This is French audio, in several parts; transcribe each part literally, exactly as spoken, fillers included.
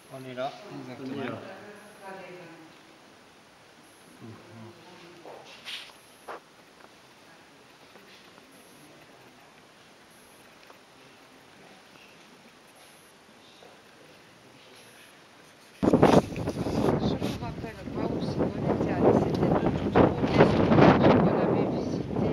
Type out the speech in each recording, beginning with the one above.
On est là, exactement. On est là. Je me rappelle pas où c'est qu'on était allé, c'était le tout premier village qu'on avait visité.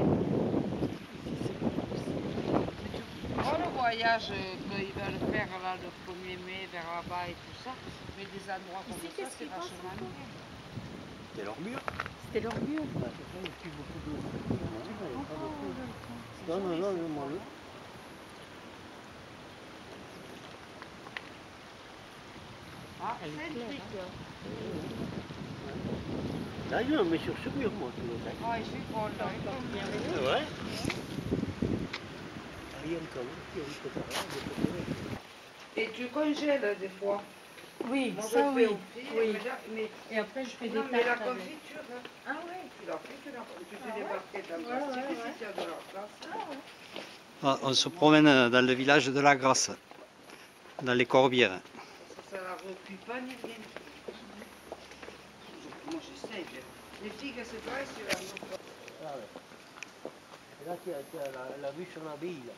Oh, le voyage qu'ils veulent faire là le premier mai vers là-bas et tout ça, mais des endroits comme Ici, ça, c'est vachement bien. C'était leur mur. C'était leur mur. Ah, c'est ça, il n'y a plus beaucoup de... Non, non, non, non, moi, Ah, c'est le truc. là, il y a un monsieur sur mur, moi, tu le sais. Ah, je suis folle, là. Ah ouais. Rien comme, il y a une côté. Et tu congèles des fois. Oui, Moi, ça je oui. fais aussi, oui. mais là- mais- Et après, je fais des non, tartes. mais la avec. confiture, hein. Ah oui. Tu l'as fait, tu l'as tu fais Ah des ouais. barquettes en Ouais, plastique, ouais, et ouais. si tu as de la place. Ah ouais. Ah, on se promène dans le village de la Grasse, dans les Corbières. Parce que ça la recuit pas ni rien. Moi j'essaye. Les figues, c'est pareil, c'est la même chose. Ah ouais. Et là, tu as, tu as la, la vue sur l'abbaye, là.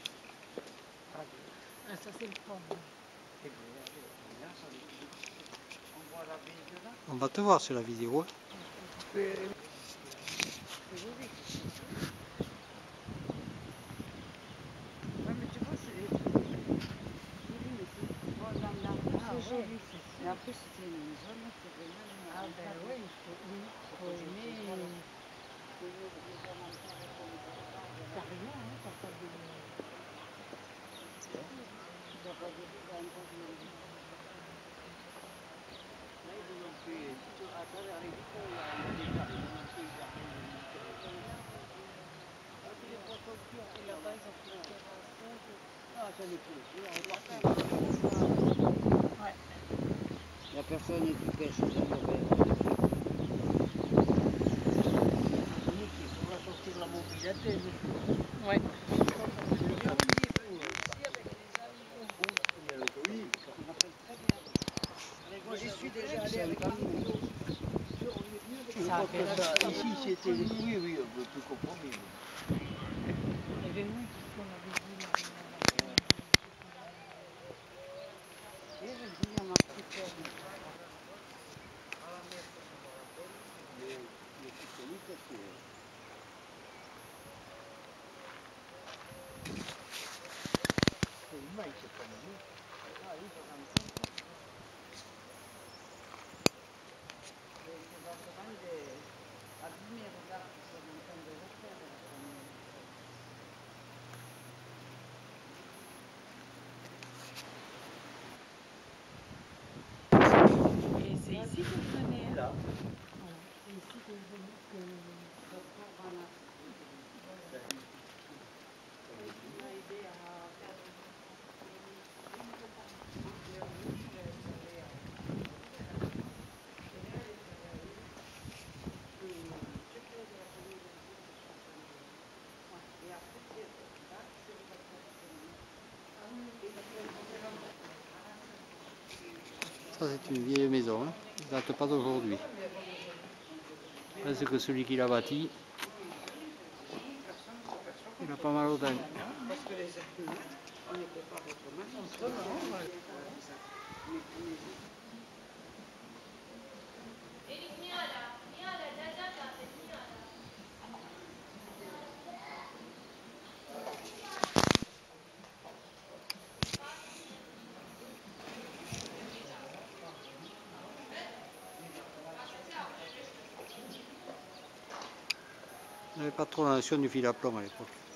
Ah, ça c'est le pont. Et bien, là, ça veut- On voit la baie de là. On va te voir sur la vidéo. C'est joli. Ouais, mais tu vois, c'est joli, mais c'est bon, dans la rue, Ah, c'est ouais. joli. Et après, c'était une zone qui est vraiment... Ah ben oui, il faut, oui, faut aimer. T'as rien, hein, t'as pas de... Ah, ça n'est plus. Ouais. Il n'y a personne qui pêche, ça devrait. Il faudra sortir la mobilité. Ouais. Moi, j'y suis déjà allé avec un Ça a fait la Ça, ici, c'était... Oui, oui, un peu plus compromis. Il y avait oui, qu'on avait vu là. Et je dis à ma petite sœur, C'est une maille, c'est pas mal. ah oui, soixante-cinq ans. Et c'est vachement des abîmés, regarde, ils sont en train de refaire la première. Et c'est ici que je venais. Hein. Là. Voilà. C'est ici que je venais. Que... Ça, c'est une vieille maison, hein. Ça ne date pas d'aujourd'hui. C'est que celui qui l'a bâti, il a pas mal au temps. Parce que les êtres humains, on ne peut pas autrement. Il n'y avait pas trop la notion du fil à plomb à l'époque.